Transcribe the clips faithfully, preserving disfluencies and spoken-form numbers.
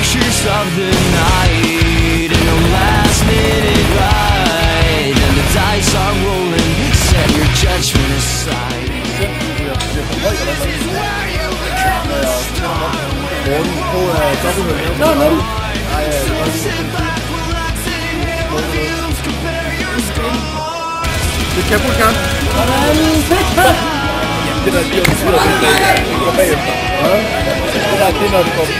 pictures of the night and the last minute ride, and the dice are rolling. Set your judgment aside. Nå, nå. Det kan jeg gerne. Det der lige er det går bagefter. Det der, det er når det går.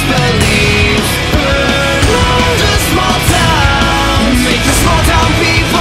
Disbelief, burn a small town, make the small town people